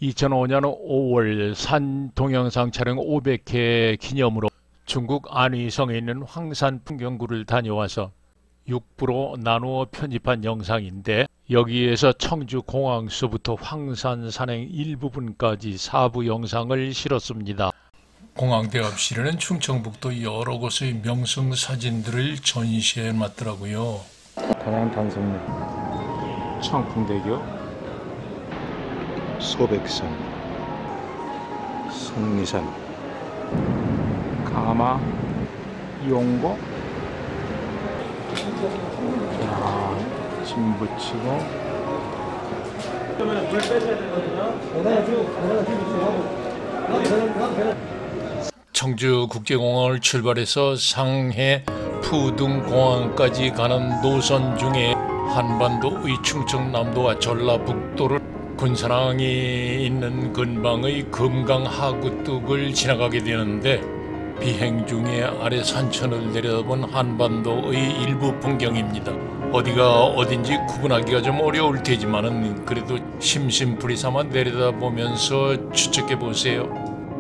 2005년 5월 산 동영상 촬영 500회 기념으로 중국 안휘성에 있는 황산 풍경구를 다녀와서 6부로 나누어 편집한 영상인데, 여기에서 청주공항서부터 황산 산행 일부분까지 4부 영상을 실었습니다. 공항대 앞실에는 충청북도 여러 곳의 명성 사진들을 전시해 놨더라고요. 다양한 단성로, 청풍대교, 소백산, 성리산, 가마, 용고, 자, 짐 붙이고. 물 빼셔야 되거든요. 청주국제공항을 출발해서 상해 푸둥공항까지 가는 노선 중에 한반도의 충청남도와 전라북도를 군사랑이 있는 근방의 금강하구뚝을 지나가게 되는데, 비행 중에 아래 산천을 내려다본 한반도의 일부 풍경입니다. 어디가 어딘지 구분하기가 좀 어려울 테지만은 그래도 심심풀이 삼아 내려다보면서 추측해 보세요.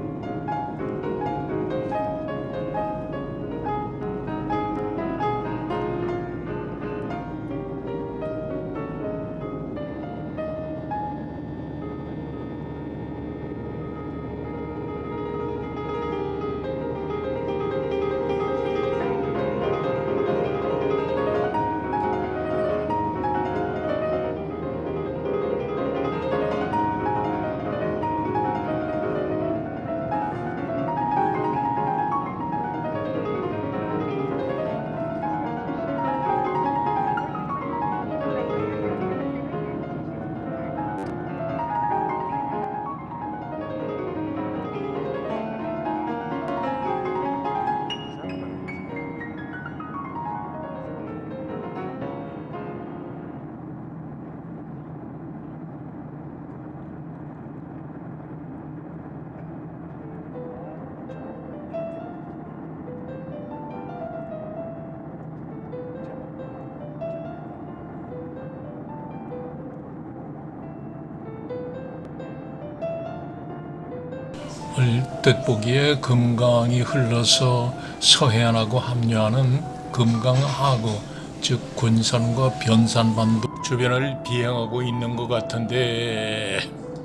얼뜻 보기에 금강이 흘러서 서해안하고 합류하는 금강하구, 즉 군산과 변산반도 주변을 비행하고 있는 것 같은데,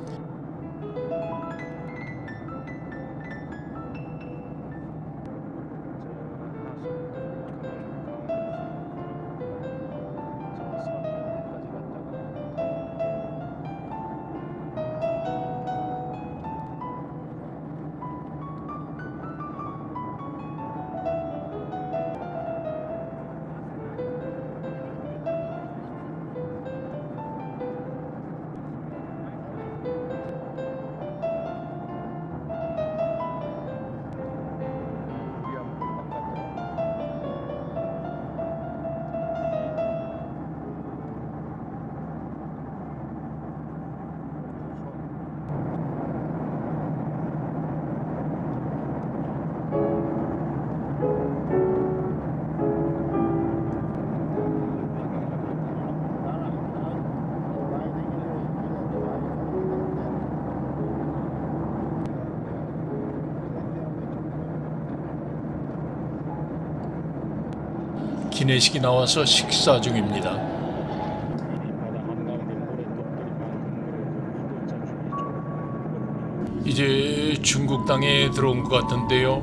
기내식이 나와서 식사 중입니다. 이제 중국 땅에 들어온 것 같은데요.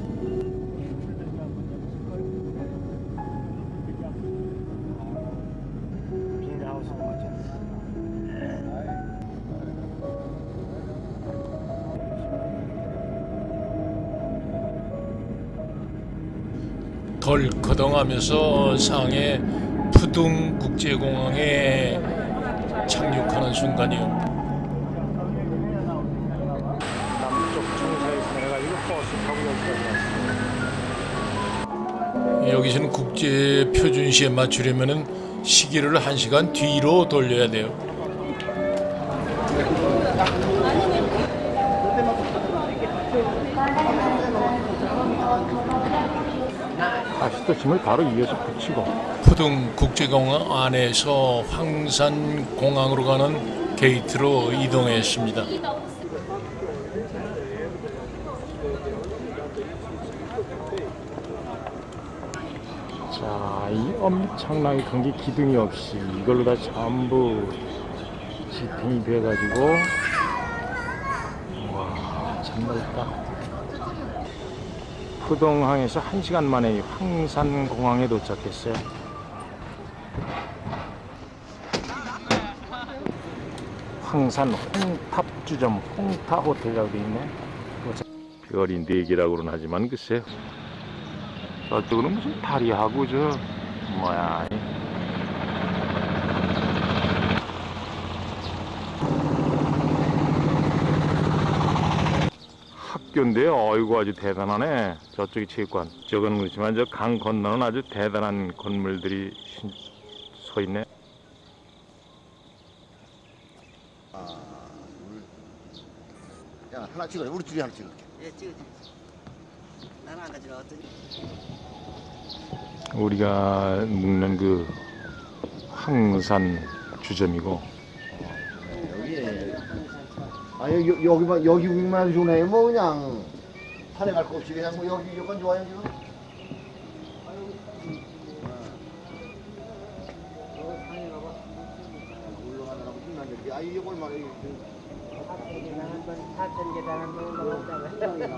덜커덩하면서 상해 푸둥국제공항에 착륙하는 순간이요. 남쪽 청사에서 내려가지고 버스 타고 여기까지 왔어요. 여기서는 국제 표준시에 맞추려면은 시기를 1시간 뒤로 돌려야 돼요. 다시 짐을 바로 이어서 붙이고. 푸둥국제공항 안에서 황산공항으로 가는 게이트로 이동했습니다. 자, 이 엄청나게 큰 게 기둥이 없이 이걸로 다 전부 지탱이 돼가지고, 와, 참 넓다. 푸동항에서 1시간 만에 황산공항에 도착했어요. 황산 홍탑주점, 홍타호텔이라고 되어 있네. 별이 4개라고는 하지만 글쎄, 저쪽으로는 무슨 다리하고 저 뭐야, 학교인데 어이구 아주 대단하네. 저쪽이 체육관, 저건 그렇지만 저 강 건너는 아주 대단한 건물들이 서 있네. 야, 하나 찍어요. 우리 둘이 하나 찍을게. 예, 찍어줘. 나는 안 가지나 어떠니? 우리가 묵는 그 황산 주점이고, 여기. 아, 여기만, 여기만 좋네. 뭐, 그냥. 산에 갈 거 없이 그냥 뭐, 여기 여건 좋아요, 지금? 올라가느라고 힘나는데. 아, 이게 얼마나, 사천 계단 한번 올라갔다가.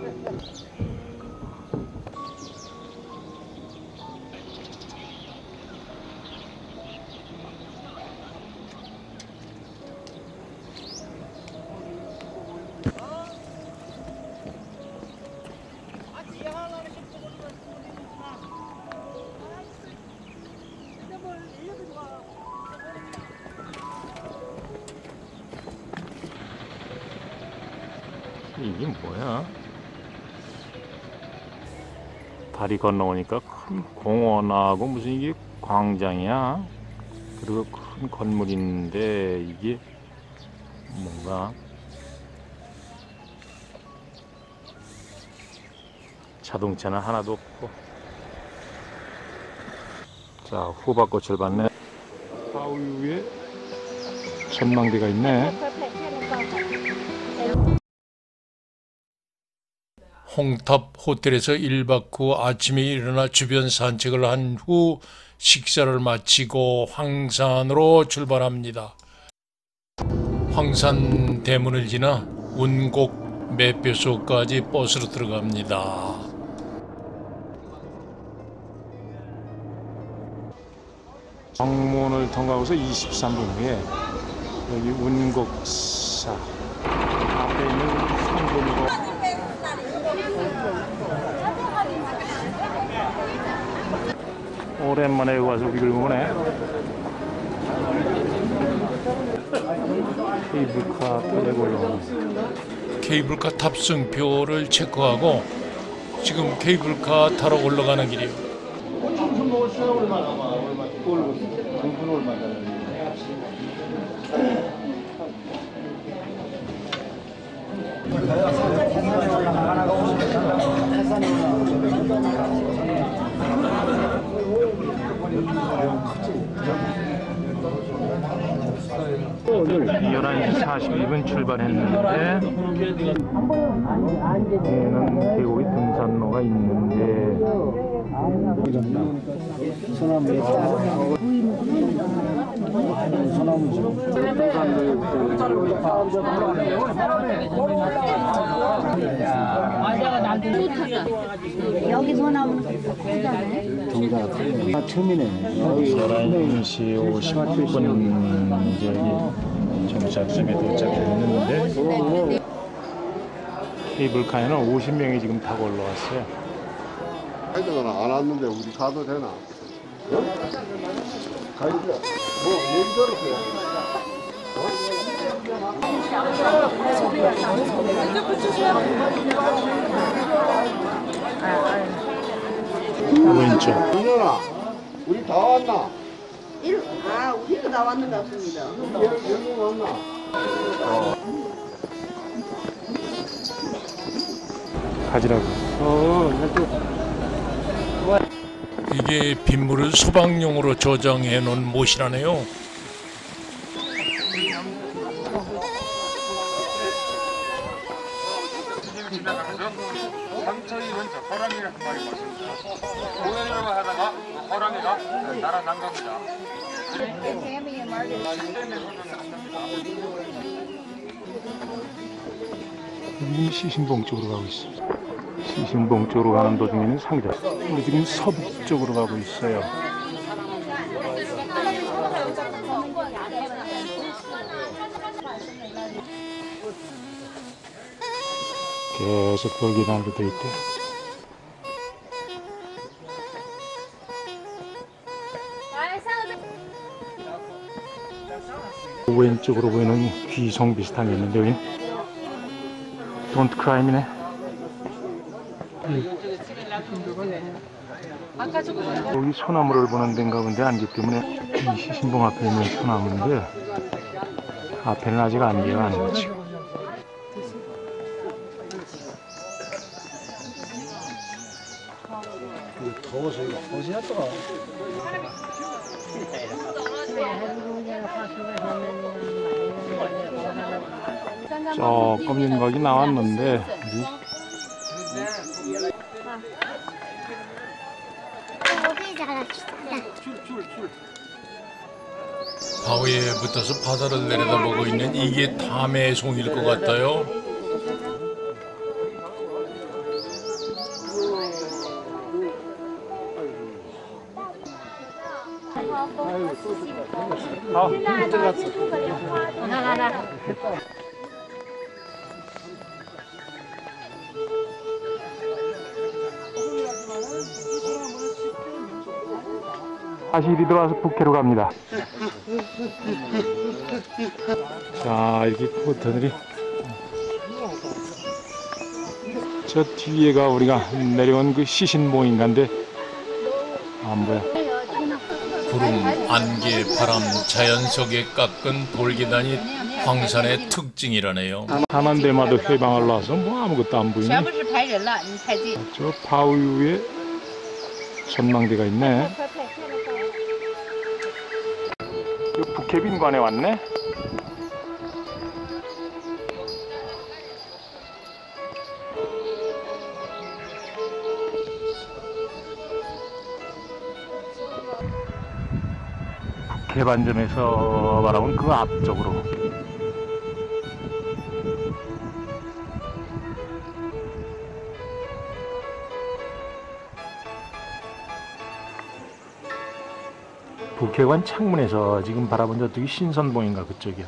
이게 뭐야? 다리 건너오니까 큰 공원하고 무슨 이게 광장이야? 그리고 큰 건물인데 이게 뭔가 자동차는 하나도 없고. 자, 호박꽃을 봤네. 바위 위에 전망대가 있네. 홍탑 호텔에서 1박 후 아침에 일어나 주변 산책을 한 후 식사를 마치고 황산으로 출발합니다. 황산 대문을 지나 운곡 매표소까지 버스로 들어갑니다. 정문을 통과하고서 23분 후에 여기 운곡사 앞에 있는 상점이고, 오랜만에 여기 와서 우리 보네. 케이블카 타고 올라오네. 케이블카 탑승표를 체크하고 지금 케이블카 타러 올라가는 길이에요. 오늘 11시 42분 출발했는데 얘는 계곡이 등산로가 있는데 여기 소나무 크잖아요. 처음이네. 11시 50분 이제 여기 정착점에 도착했는데 케이블카에는 50명이 지금 타고 올라왔어요. 가이드가 안 왔는데 우리 가도 되나? 가이드 뭐 얘기 들었어요. 왼쪽. 민현아, 우리 다 왔나? 우리도 나왔는 것 같습니다. 여기 왔나? 가지라고. 이게 빗물을 소방용으로 저장해 놓은 못이라네요. 지나가면서 상처 입은 저 호랑이를 한 마리 봤습니다. 공연을 하다가 호랑이가 날아난 겁니다. 여기 시신봉 쪽으로 가고 있어. 시신봉 쪽으로 가는 도중에는 상자. 우리 지금 서북 쪽으로 가고 있어요. 계속 돌기단으로 돼 있대. 왼쪽으로 보이는 귀성 비슷한 게 있는데 여긴 Don't Crime이네. 여기 소나무를 보는 데인가 본데 아니기 때문에 이 시신봉 앞에 있는 소나무인데 앞에는 아직 안개가 안 왔지. 더워서 이거 어디야 또? 조금 윤곽이 나왔는데 바위에 붙어서 바다를 내려다보고 있는 이게 탐의 송일 것 같아요. 다시 이리 들어와서 북해로 갑니다. 자, 이렇게 포터들이 저 뒤에가 우리가 내려온 그 시신봉인가인데 안 보여. 구름, 안개, 바람, 자연 속에 깎은 돌계단이 황산의 특징이라네요. 하만대마도 해방을 놔서 뭐 아무것도 안 보이네. 저 바위 위에 전망대가 있네. 북해빈관에 왔네. 북해 반점에서 바라본 그 앞쪽으로. 북해관 창문에서 지금 바라본 저쪽이 신선봉인가 그쪽이야.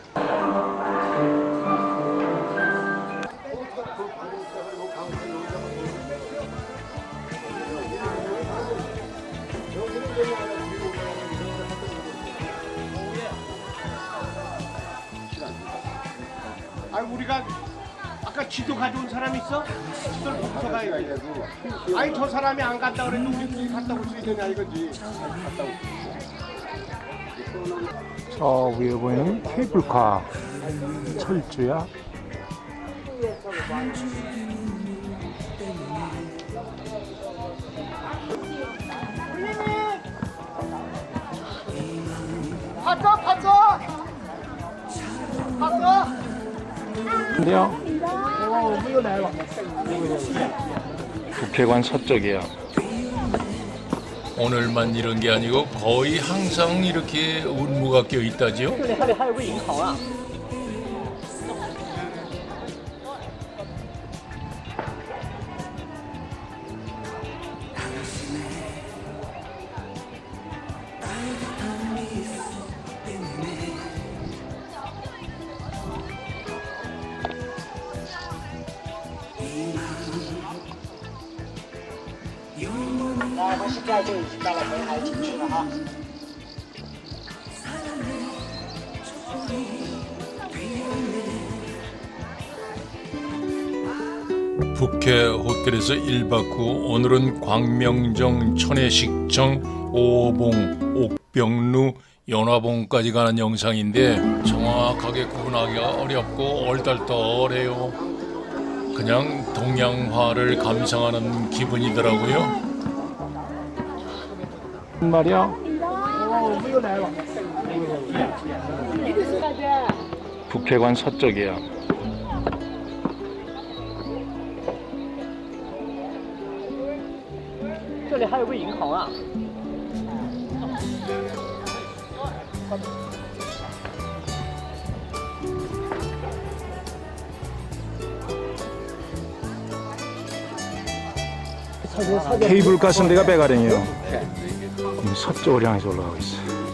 아, 우리가 아까 지도 가져온 사람 있어? 지도를 보고서 가야지. 아니 저 사람이 안 갔다 그랬는데 우리 둘이 갔다 올 수 있느냐 이거지. 저 위에 보이는 케이블카 철조야. 근데요 북해관 서쪽이야. 오늘만 이런 게 아니고 거의 항상 이렇게 운무가 껴 있다지요. 북해 호텔에서 1박 후 오늘은 광명정, 천혜식청, 오봉, 옥병루, 연화봉까지 가는 영상인데 정확하게 구분하기가 어렵고 얼떨떨해요. 그냥 동양화를 감상하는 기분이더라고요. 말이야. 북해관 서쪽이야. 这里还有个银行啊。 케이블카 선대가 배가령이에요. 그럼 서쪽을 향해서 올라가고 있어.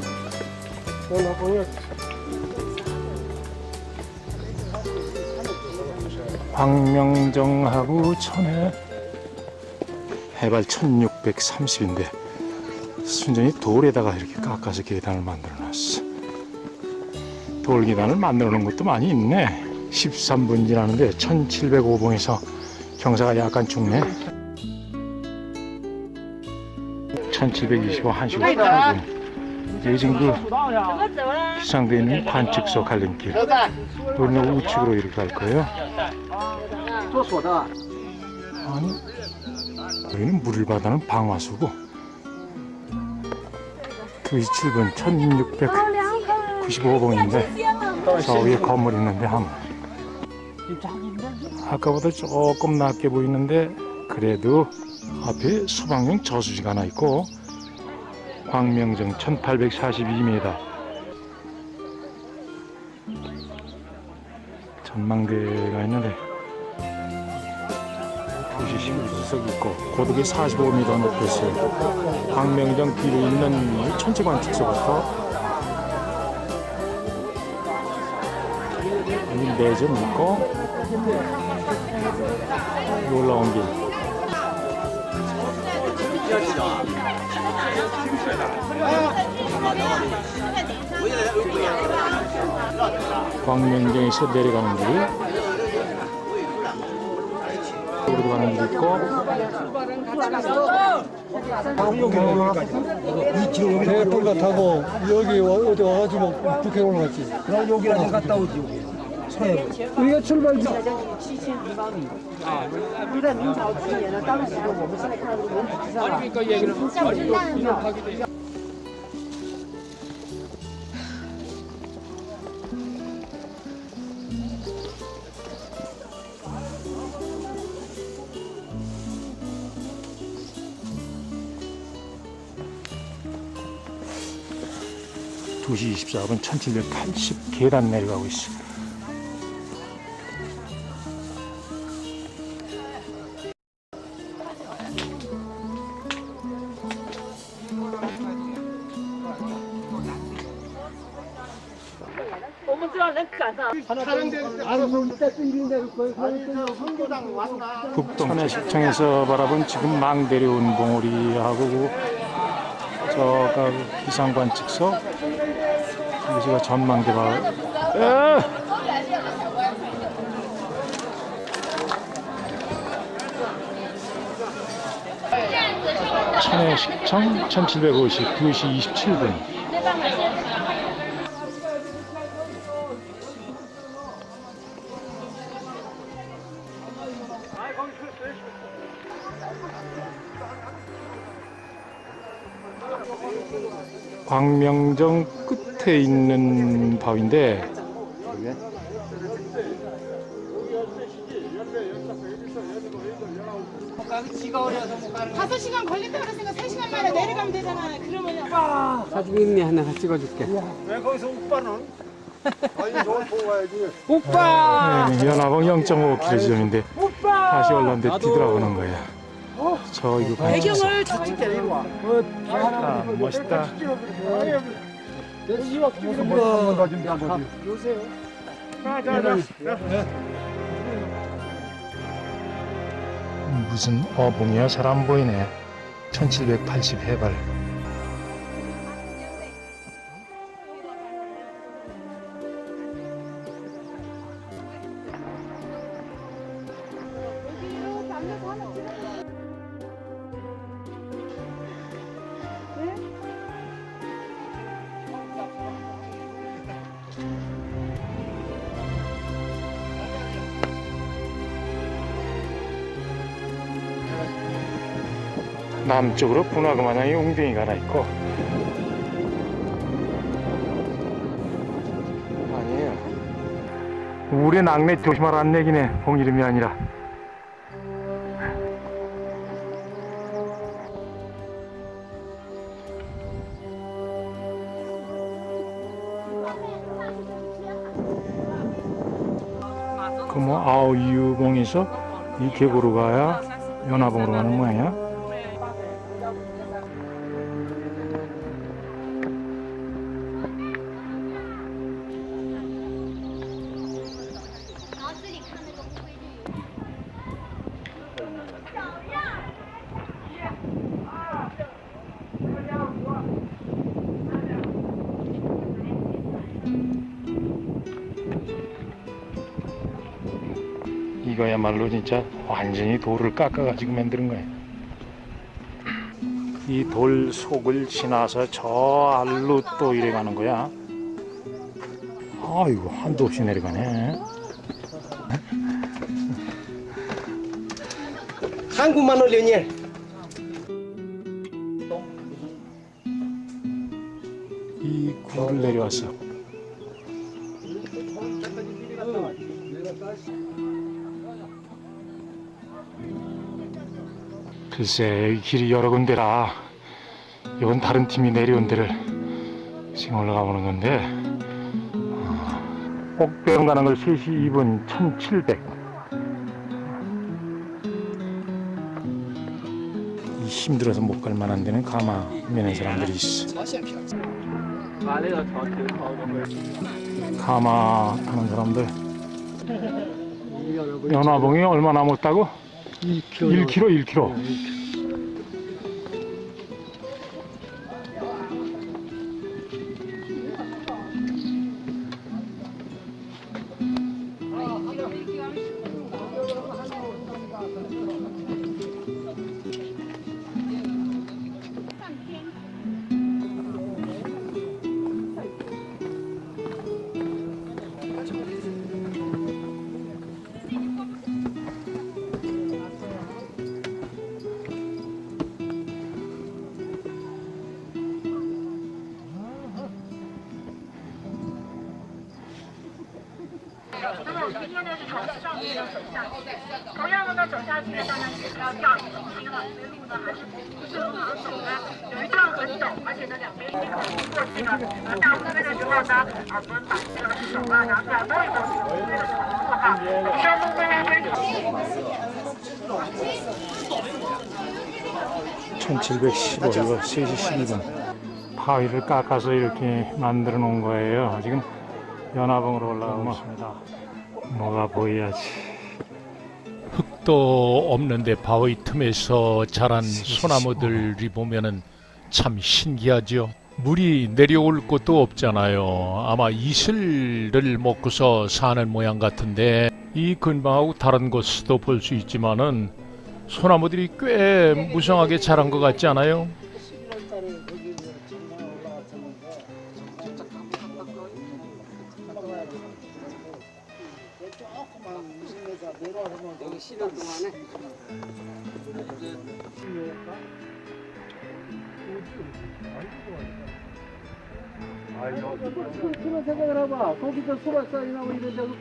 광명정하고 천해 해발 1630인데 순전히 돌에다가 이렇게 깎아서 계단을 만들어 놨어. 돌 계단을 만들어 놓은 것도 많이 있네. 13분 지나는데 1705봉에서 경사가 약간 죽네. 1725 1시 58분. 이게 지금 그 기상되어 있는 관측소 갈림길. 우리는 우측으로 이렇게 갈 거예요. 아니, 여기는 물을 받아는 방화수고. 2시 7분 1695봉인데 저 위에 건물 있는데 아까보다 조금 낮게 보이는데 그래도 앞에 수방용 저수지가 하나 있고 광명정 1842m 전망대가 있는데 2시 11석 있고 고도기 45m 높였어요. 광명정 뒤로 있는 천체관측소부터 이 매점 있고 올라온 길 광명정에서 내려가는 길 여기로 가는 길 있고 대풍가 타고 여기 어디 와가지고 북해 올라갔지. 그럼 여기랑 갔다 오지. 우리가 출발. 우리가 민주주의 주의에는 다른 시도我们现在看到这个文体上啊，形象不一样。 2시 24분 1780 계단 내려가고 있어. 북천해시청에서 바라본 지금 막 내려온 봉우리하고 그 저가 기상관측소 여기가 전망대가 천해시청 1750 2시 27분 광명정 끝에 있는 바위인데 다섯 시간 걸린다 그랬으니까 3시간 만에 내려가면 되잖아. 그러면 사진 있네 하나 찍어줄게. 왜 거기서 오빠는? 아니 저걸 보고 가야지. 오빠. 네, 연하봉 0.5km 지점인데 다시 올라오는데 뒤돌아오는 거야. 저 이거 배경을 저쪽 때 이리 와. 아, 멋있다. 무슨 어봉이야? 잘 안 보이네. 1780 해발. 남쪽으로 분화구 마냥의 웅덩이가 하나 있고 아니에요. 우리 낙내 조심하라는 얘기네. 봉 이름이 아니라 그 뭐 아오이유봉에서 이 계곡으로 가야 연화봉으로 가는 모양이야? 이거야말로 진짜 완전히 돌을 깎아가지고 만드는 거예요. 이 돌 속을 지나서 저 알로 또 이래 가는 거야. 아이고, 한도 없이 내려가네. 한국만 올려니. 이 굴을 내려왔어. 글쎄, 이 길이 여러 군데라. 이건 다른 팀이 내려온 데를 지금 올라가 보는 건데, 옥배영 가는 걸 3시 2분 1700. 이 힘들어서 못 갈 만한 데는 가마 매는 사람들이 있어. 가마 타는 사람들. 연화봉이 얼마 남았다고? 1km. (1715) 이거 3시 12분. 바위를 깎아서 이렇게 만들어 놓은 거예요. 지금 연화봉으로 올라가고 있습니다. 뭐가 보여야지. 흙도 없는데 바위 틈에서 자란 소나무들이 보면은 참 신기하죠. 물이 내려올 곳도 없잖아요. 아마 이슬을 먹고서 사는 모양 같은데, 이 근방하고 다른 곳도 볼 수 있지만은 소나무들이 꽤 무성하게 자란 것 같지 않아요? 여기 쉬는 동안에 생각을 해봐. 거기서 소박산이나 뭐 이런 데서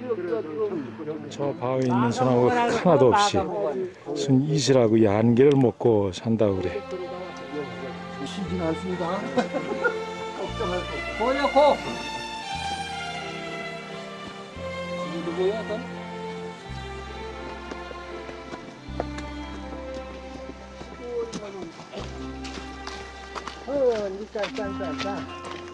저 바위에 있는 소나무가 하나도 없이 무슨 이슬하고 이 안개를 먹고 산다고 그래. 쉬진 않습니다. 걱정할 거. 뭐야 고? 누구야 너? 짠.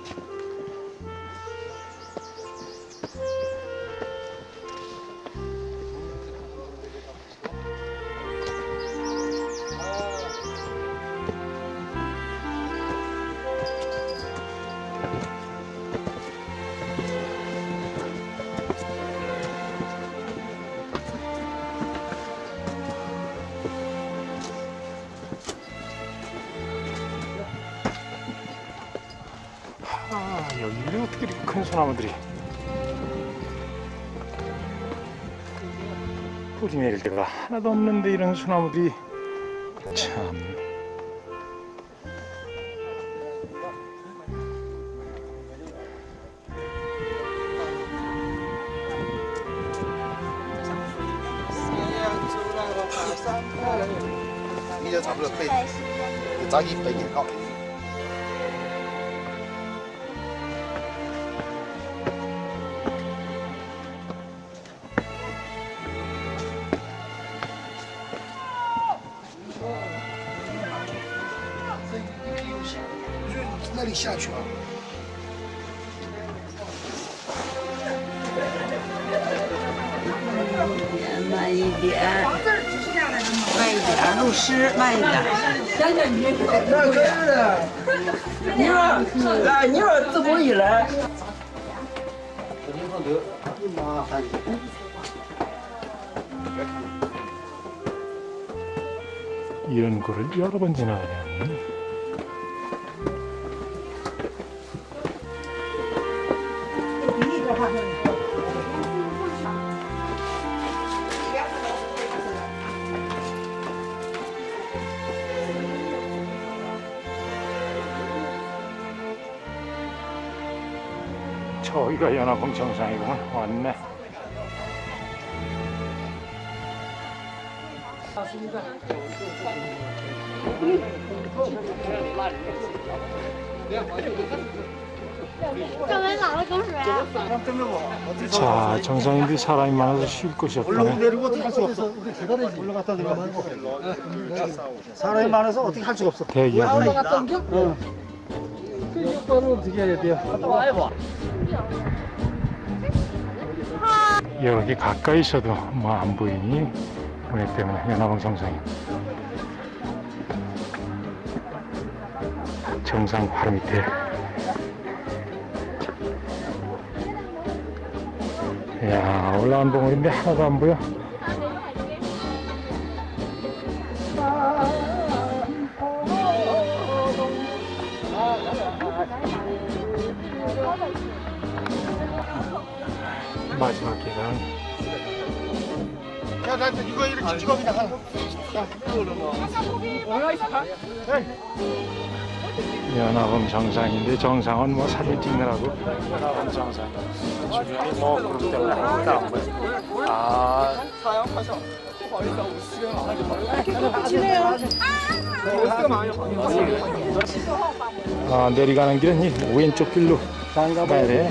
여기 어떻게 이렇게 큰 소나무들이 뿌리 내릴 데가 하나도 없는데 이런 소나무들이 참. 이제 잡으러 빼. 자기 빼기 가. 那里下去了。 慢一点， 慢一点，录诗慢一点。 那可是的，你说这么一来， 이런 거를 여러 번 지나야 되는. 저기가 연화봉 정상이구만. 왔네. 자, 정상인데 사람이 많아서 쉴 곳이 없다네. 내리고 어떻게 할 수가 없어. 올라갔다 내려가고. 사람이 많아서 어떻게 할 수가 없어. 대기하고. 그 역할을 어떻게 해야 돼요? 여기 가까이 있어도 뭐 안 보이니 그렇기 때문에 연화봉 정상이 정상 바로 밑에. 이야, 올라온 봉우리인데 하나도 안 보여. 마지막 계단. 야, 나 이거 이렇게 찍어 그냥 하나. 연화봉 정상인데 정상은 뭐 사진 찍느라고. 연화봉 정상. 주변이 뭐 그룹 때문에 아무것도 안 보여. 아. 아, 내려가는 길은 이 왼쪽 길로 가야 돼.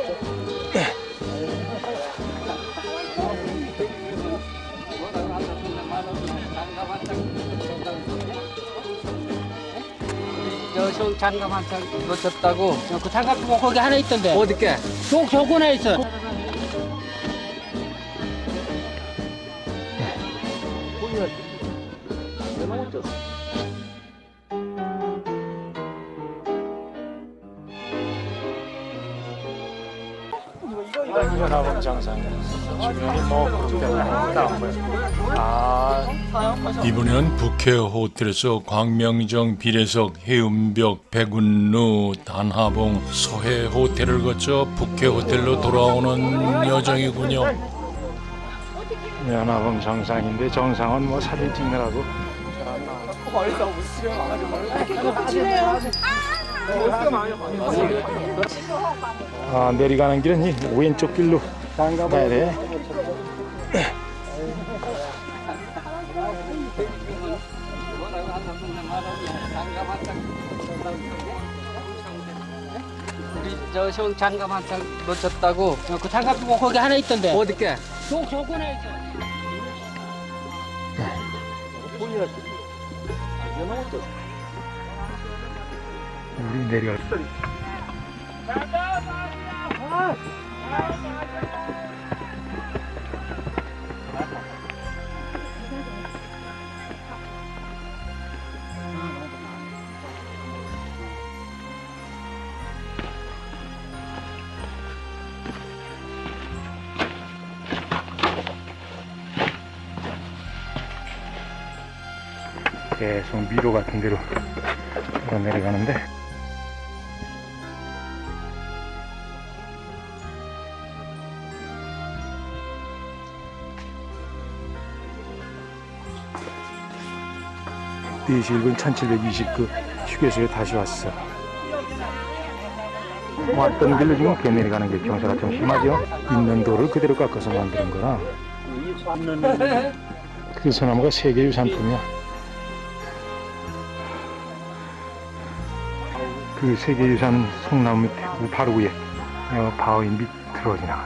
저 장갑 한 장 놓쳤다고. 그 장갑 뭐 거기 하나 있던데. 어디게? 저거나 있어. 연화봉 정상. 주변이 뭐 그룹 때문에 아무것도 안 보여. 아. 이번에는 북해 호텔에서 광명정, 비례석, 해운벽, 백운루, 단하봉, 서해 호텔을 거쳐 북해 호텔로 돌아오는 여정이군요. 연화봉 정상인데 정상은 뭐 사진 찍느라고. 아, 내려가는 길은 이 왼쪽 길로 가야 돼. 저 장갑 한 장 놓쳤다고. 그 장갑 뭐 거기 하나 있던데. 어디게? 저거나 있어. 우리 내려갈. 계속 미로 같은 데로 내려가는데 이 실은 1729 휴게소에 다시 왔어. 왔던 길로 지금 배 내려가는 게 경사가 좀 심하죠. 있는 돌을 그대로 깎아서 만드는 거라. 그 소나무가 세계유산품이야. 그 세계유산 송나무 밑에 바로 위에 바위 밑으로 지나가.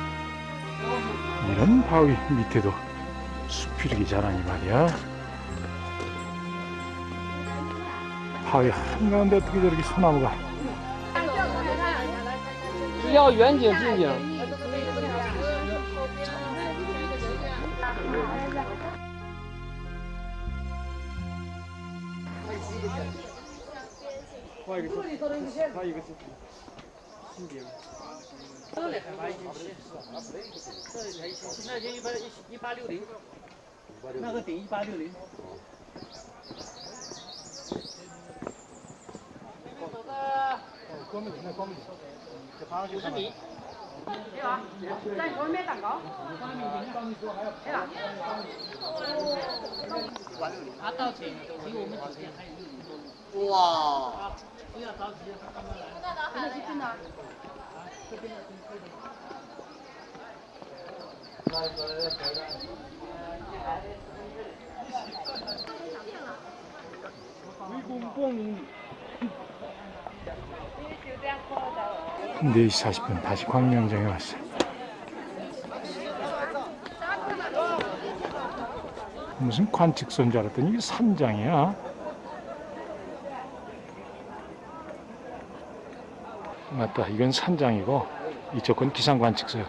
이런 바위 밑에도 숲이 이렇게 자라니 말이야. 바위 한가운데 어떻게 저렇게 소나무가. 要远景近景。 那个顶1860。 50米，对吧？在你后面蛋糕。对吧？ 他到前离我们酒店还有6里多路。 哇！ 不要着急，他慢慢来。 那倒还是真的。 4시 40분 다시 광명정에 왔어요. 무슨 관측소인 줄 알았더니 이게 산장이야. 맞다, 이건 산장이고 이쪽은 기상 관측소야.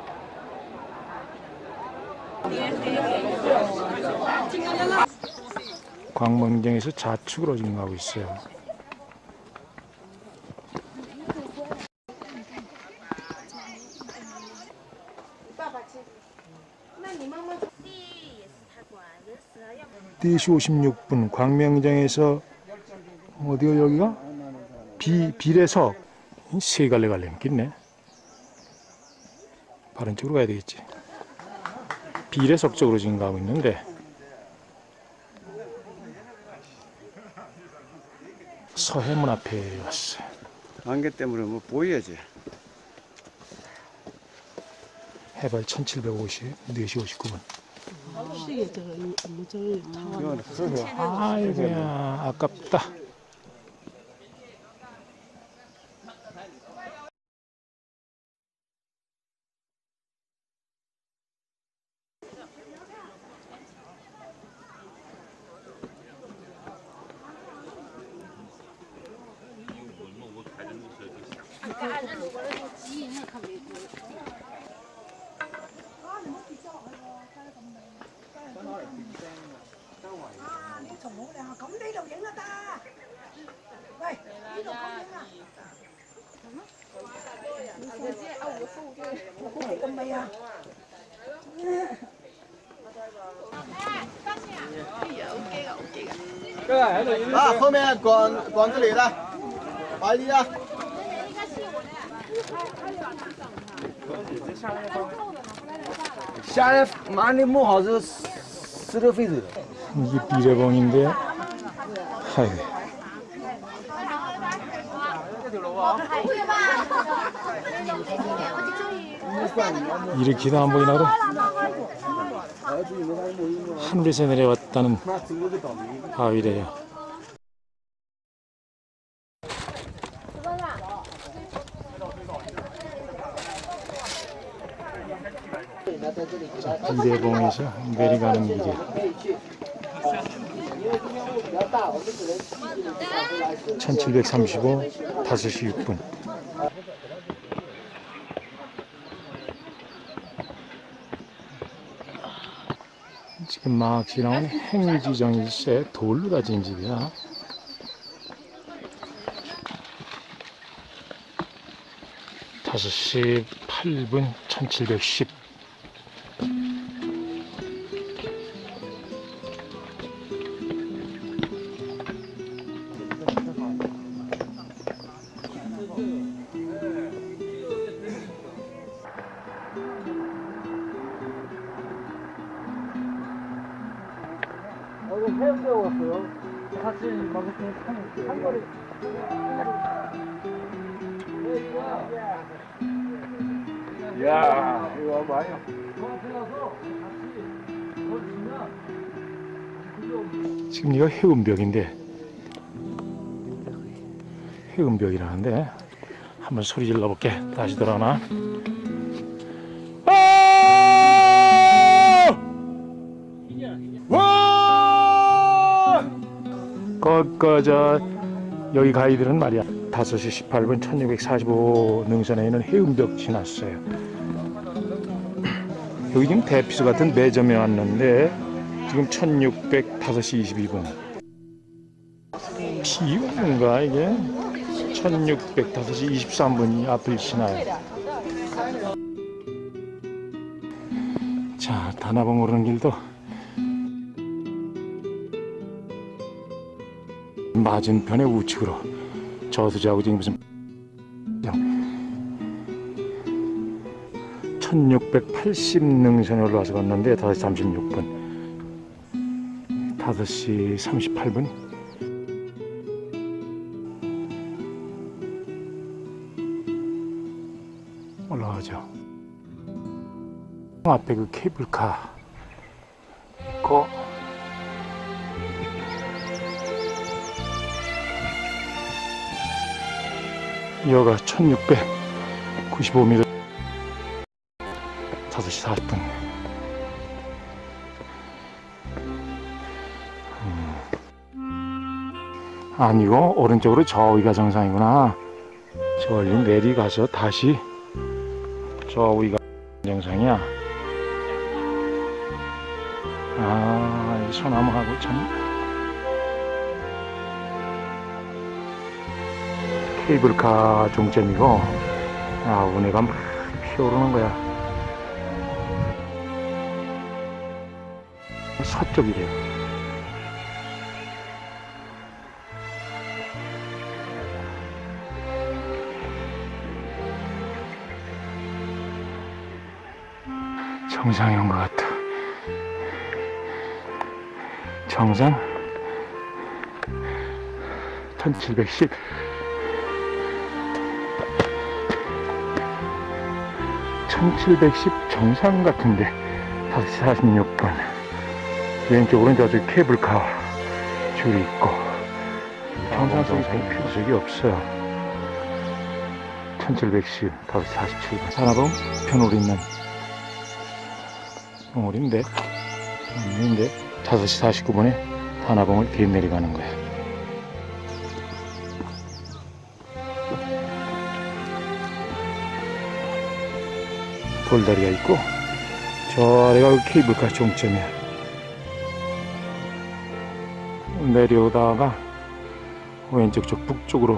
광명정에서 좌측으로 지금 가고 있어요. (4시 56분) 광명정에서 어디요 여기가? 비례석. 세 갈래 있겠네. 바른 쪽으로 가야 되겠지. 비례석 쪽으로 지금 가고 있는데 서해문 앞에 왔어요. 안개 때문에 뭐 보여야지. 해발 1750, 4시 59분. 아이고야, 아깝다. À, 后面管这里的，白的啊。 下来马上木好是石头废纸。 이게 비례봉인데, 하이. 이렇게도 안 보이나 그래? 하늘에서 내려왔다는 바위래요. 비례봉에서 내려가는 길이에요. 1735, 5시 6분. 지금 막 지나온 행지정일세 돌로 다진 집이야. 다섯 시 8분 1710. 해운대 왔어요. 같이 마케팅 한 거리. 야, 이거 봐요. 지금 이거 해운벽인데, 해운벽이라는데 한번 소리 질러 볼게. 다시 돌아오나? 꺾어져 여기 가이드는 말이야 5시 18분 1645 능선에 있는 해운벽 지났어요. 여기 지금 대피소 같은 매점에 왔는데 지금 1605시 22분 비 오는가 이게 1605시 23분이 앞을 지나요. 자, 다나봉 오르는 길도 맞은편에 우측으로 저수지하고 지금 무슨 1680 능선에 올라와서 갔는데 5시 36분 5시 38분 올라가죠. 앞에 그 케이블카 있고 여가 1695m 5시 40분 아니고 오른쪽으로 저위가 정상이구나. 저리 내려가서 다시 저위가 정상이야. 아, 이 소나무하고 참 케이블카 종점이고, 아, 운해가 막 피어오르는 거야. 서쪽이래요. 정상에 온 것 같아. 정상 1710 1710 정상 같은데 5시 46분 왼쪽으로는 저쪽 케이블카 줄이 있고 정상 속에 표적이 없어요. 1710 5시 47분 산화봉 편으로 있는 봉우리인데 5시 49분에 다나봉을 내려가는 거야. 돌다리가 있고 저 아래가 그 케이블카 종점이야. 내려오다가 왼쪽 쪽 북쪽으로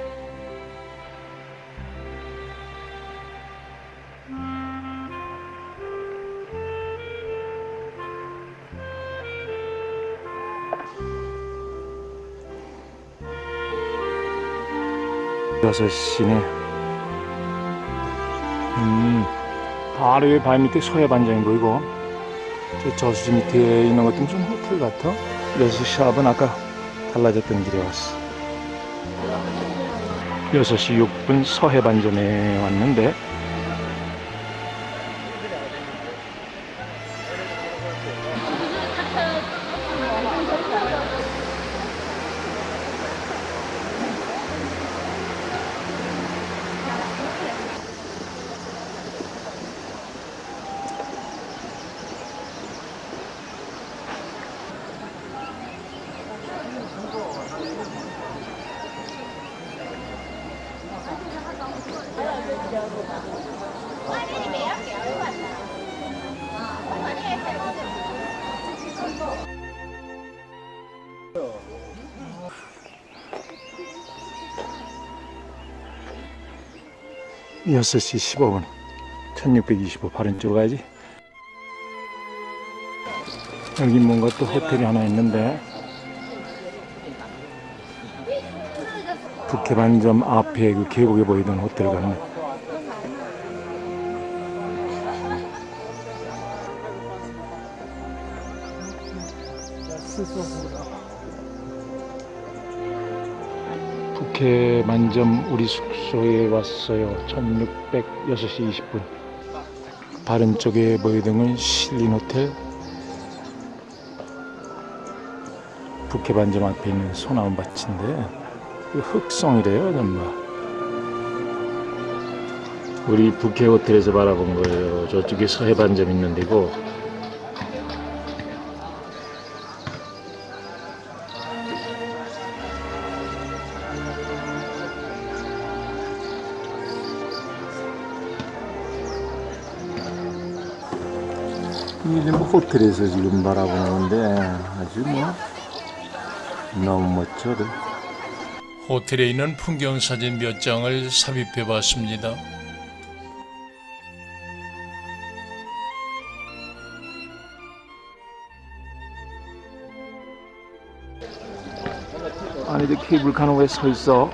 여섯 시네. 바로 여기 발 밑에 서해반장이 보이고 저 저수지 밑에 있는 것들은 좀 호텔 같아. 6시 앞은 아까 달라졌던 길에 왔어. 6시 6분 서해반점에 왔는데 여섯 시 15분 1625 바른 쪽으로 가야지. 여기 뭔가 또 호텔이 하나 있는데 북해반점 앞에 그 계곡에 보이던 호텔 같네. 북해반점 우리 숙소에 왔어요. 1606시 20분. 바른 쪽에 보이던 신린호텔, 북해반점 앞에 있는 소나무밭인데 흑성이래요. 전부 우리 북해호텔에서 바라본 거예요. 저쪽에 서해반점 있는 데고 이게 뭐 호텔에서 지금 바라보는 건데 아주 뭐 너무 멋져도. 호텔에 있는 풍경사진 몇 장을 삽입해 봤습니다. 아니들 케이블카는 왜 서 있어?